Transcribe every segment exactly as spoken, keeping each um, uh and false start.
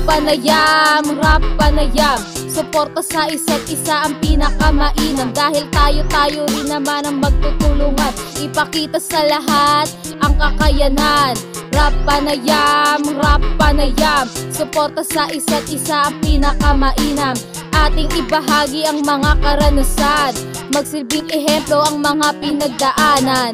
panayam, rap panayam. Suporta sa isa't isa ang pinakamainam. Dahil tayo-tayo rin naman ang magtutulungan. Ipakita sa lahat ang kakayanan. Rap panayam, rap panayam. Suporta sa isa't isa ang pinakamainam. Ating ibahagi ang mga karanasan. Magsilbing ehemplo ang mga pinagdaanan.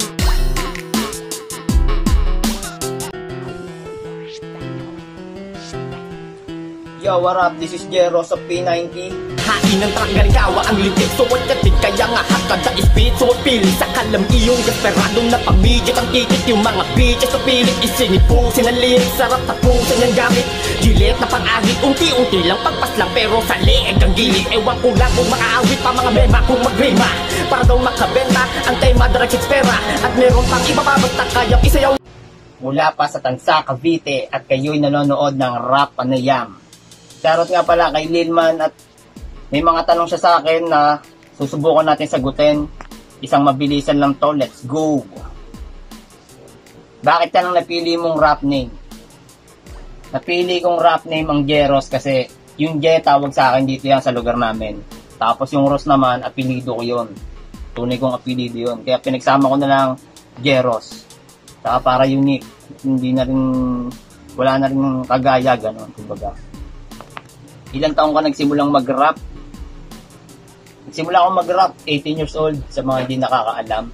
Yo, what up? This is Jero sa P ninety. Hain ng truck galing kawa ang lintik. Suot katig kaya nga hakad sa speed. Suot pili sa kalam iyong desperado na pamidyo. Ang titit yung mga bitches sa pilit. Isinipusin ang liit, sarap tapusin ang gamit. Gilit na pang-ahit, unti-unti lang pagpaslang. Pero sa leeg ang gilid. Ewan ko lang kung makaawit pa mga mema kung magrima. Para daw makabenta ang tema direct pera. At meron pang ibababagta kayang isayaw. Mula pa sa Tansa, Cavite at kayo'y nanonood ng Rap Panayam. Charot nga pala kay Lilman at may mga tanong siya sa akin na susubukan natin sagutin. Isang mabilisan lang to, let's go. Bakit ka nang napili mong rap name? Napili kong rap name ang Jeros kasi yung J tawag sa akin dito yan sa lugar namin. Tapos yung Ros naman, apelido ko yun. Tunay kong apelido yun. Kaya pinagsama ko na lang Jeros. Saka para unique. Hindi na rin, wala na rin kagaya, gano'n. Kumbaga. Ilang taong ka nagsimulang mag-rap? Nagsimula ako mag-rap, eighteen years old, sa mga hindi nakakaalam.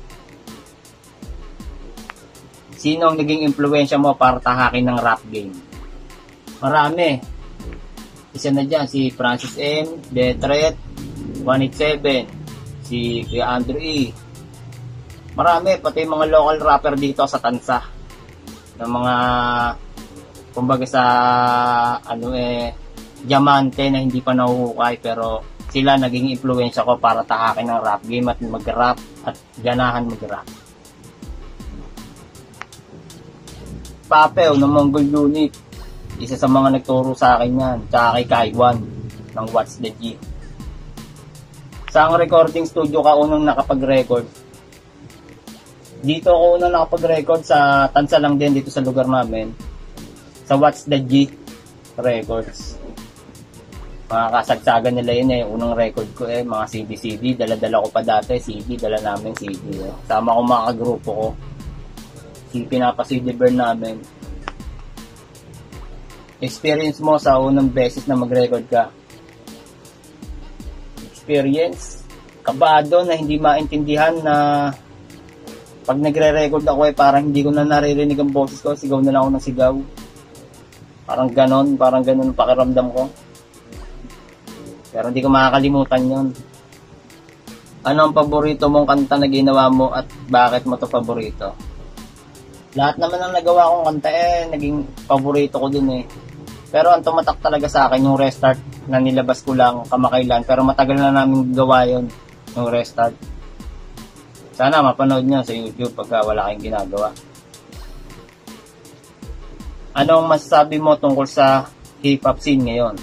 Sino ang naging impluensya mo para tahakin ng rap game? Marami. Isa na dyan, si Francis M, Detret, one eighty-seven, si Kuya Andrew E. Marami, pati mga local rapper dito sa Tansa. Ng mga, kumbaga sa, ano eh, diamante na hindi pa nahuhukay, pero sila naging impluensya ko para tahakin ng rap game at mag-rap at ganahan mag-rap. Papel ng Mongol Unit, isa sa mga nagturo sa akin yan, tsaka kay Kaiwan ng What's the G. Saang recording studio ka unang nakapag-record? Dito ako unang nakapag-record sa Tansa lang din, dito sa lugar namin, sa What's the G Records. Mga kasagsagan nila yun eh, unang record ko eh, mga C D C D, dala-dala ko pa dati, C D, dala namin C D eh. Sama ko mga kagrupo ko, si pinapa-C D burn namin. Experience mo sa unang beses na mag-record ka? Experience? Kabado na hindi maintindihan na pag nagre-record ako eh, parang hindi ko na naririnig ang boses ko, sigaw na lang ako ng sigaw. Parang ganon, parang ganon ang pakiramdam ko. Pero hindi ko makakalimutan yun. Ano ang paborito mong kanta na ginawa mo at bakit mo to paborito? Lahat naman ang nagawa kong kanta eh, naging paborito ko dun eh. Pero ang tumatak talaga sa akin yung Restart na nilabas ko lang kamakailan. Pero matagal na namin gawa yun, yung Restart. Sana mapanood nyo sa YouTube pagka wala kayong ginagawa. Anong masasabi mo tungkol sa hip-hop scene ngayon?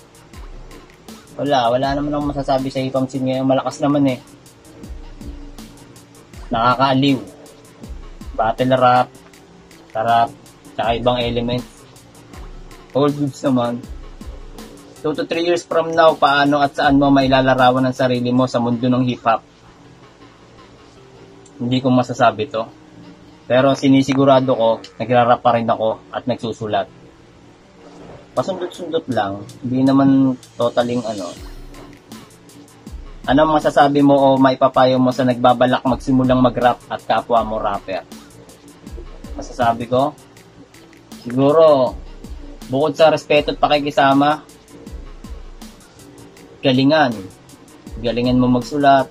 Wala, wala naman akong masasabi sa hip-hop scene ngayon. Malakas naman eh. Nakakaaliw. Battle rap, tarap, tsaka ibang elements. All goods naman. two to three years from now, paano at saan mo mailalarawan ang sarili mo sa mundo ng hip-hop? Hindi ko masasabi to. Pero sinisigurado ko, nagrarap pa rin ako at nagsusulat. Pasundot-sundot lang, hindi naman totaling ano. Ano masasabi mo o maipapayo mo sa nagbabalak magsimulang mag-rap at kapwa mo rapper? Masasabi ko, siguro, bukod sa respeto at pakikisama, galingan. Galingan mo magsulat.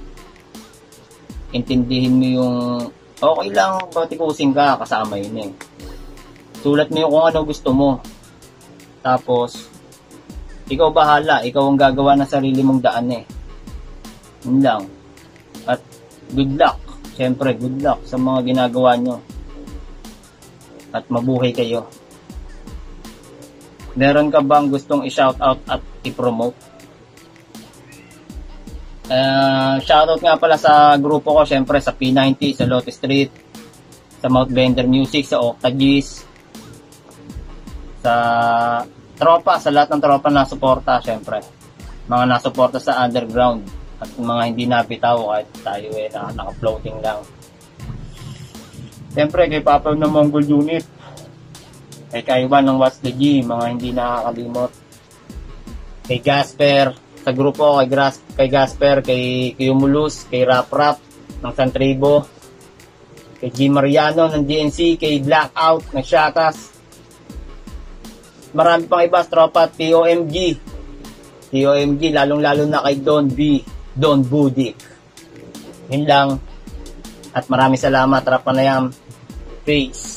Intindihin mo yung, okay lang, patikusin ka, kasama yun eh. Sulat mo yung kung ano gusto mo. Tapos, ikaw bahala, ikaw ang gagawa ng sarili mong daan eh. Yun lang. At good luck. Siyempre, good luck sa mga ginagawa nyo. At mabuhay kayo. Meron ka bang gustong i-shoutout at i-promote? Uh, shoutout nga pala sa grupo ko, siyempre sa P ninety, sa Lotte Street, sa Mount Bender Music, sa Octagees, sa tropa, sa lahat ng tropa na suporta, syempre. Mga nasuporta sa underground at mga hindi nabitaw kahit tayo eh na, naka-floating lang. Syempre kay Papa ng Mongol Unit, kay Kaiwan ng What's the G, mga hindi nakakalimot. Kay Gasper sa grupo, kay, Gras kay Gasper, kay Cumulus, kay Rap Rap ng Santribo, kay G Mariano ng D N C, kay Blackout ng Shakas. Marami pang iba, tropa, T O M G. T O M G, lalong-lalo na kay Don B, Don Budik. Yun lang. At maraming salamat, Rap Panayam. Peace.